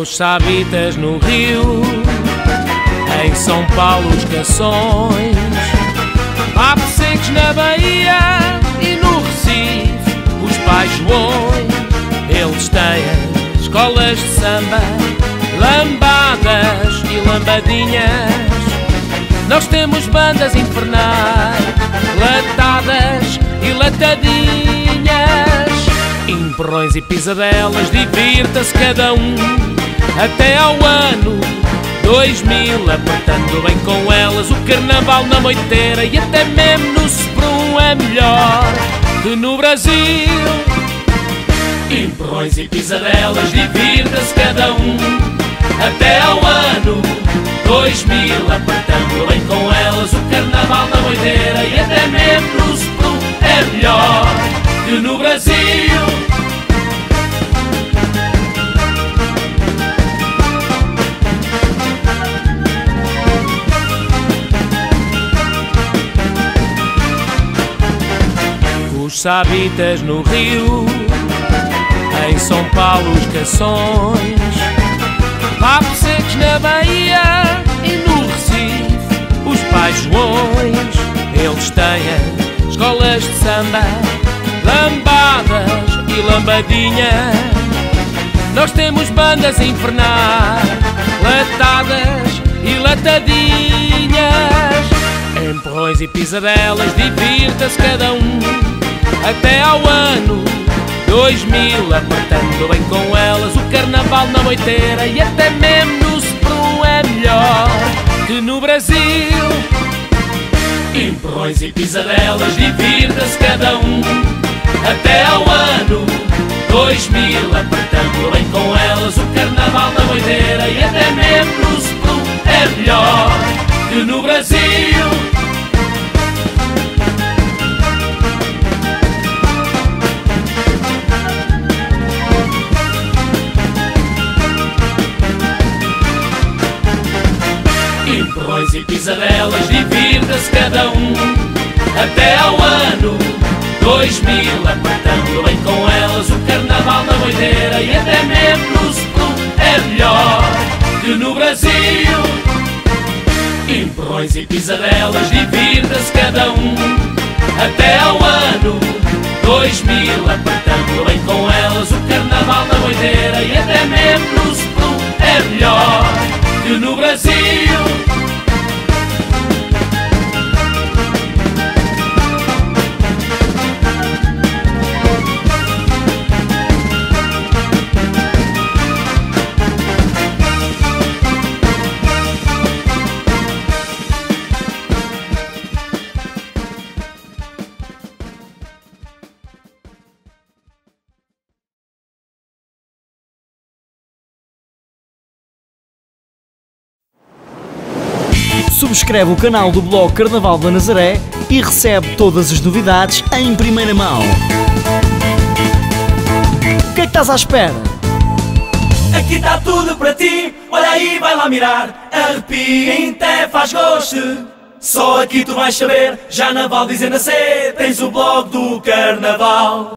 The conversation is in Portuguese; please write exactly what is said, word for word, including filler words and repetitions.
Coxabitas no Rio, em São Paulo os Cações, Papo Secos na Bahia e no Recife os Pais Joões. Eles têm escolas de samba, lambadas e lambadinhas. Nós temos bandas infernais, latadas e latadinhas. Empurrões e pisadelas, divirta-se cada um até ao ano dois mil, apertando bem com elas o carnaval na moiteira. E até mesmo no Soprum é melhor que no Brasil. Empurrões e pisadelas, divirta-se cada um até ao ano dois mil, apertando bem com elas o carnaval na moiteira. E até mesmo no Soprum é melhor que no Brasil. Coxabitas no Rio, em São Paulo os Cações, Papo Secos na Bahia e no Recife os Pais Joões. Eles têm escolas de samba, lambadas e lambadinhas. Nós temos bandas infernais, latadas e latadinhas. Empurrões e pisadelas, divirta-se cada um até ao ano dois mil, apertando bem com elas o carnaval na moiteira. E até mesmo no Soprum é melhor que no Brasil. Empurrões e pisadelas, divirta-se cada um até ao ano dois mil, apertando bem com elas o carnaval na moiteira. E até mesmo no Soprum é melhor que no Brasil. Empurrões e pisadelas, divirta-se cada um até ao ano dois mil, apertando bem com elas o carnaval na moiteira. E até mesmo no Soprum é melhor que no Brasil. Empurrões e pisadelas, divirta-se cada um até ao ano dois mil, apertando bem com elas o carnaval na moiteira. E até mesmo no Soprum é melhor que no Brasil. Subscreve o canal do blog Carnaval da Nazaré e recebe todas as novidades em primeira mão. O que é que estás à espera? Aqui está tudo para ti, olha aí, vai lá mirar. Arrepia, até faz gosto. Só aqui tu vais saber, já na Val dizendo a C, tens o blog do Carnaval.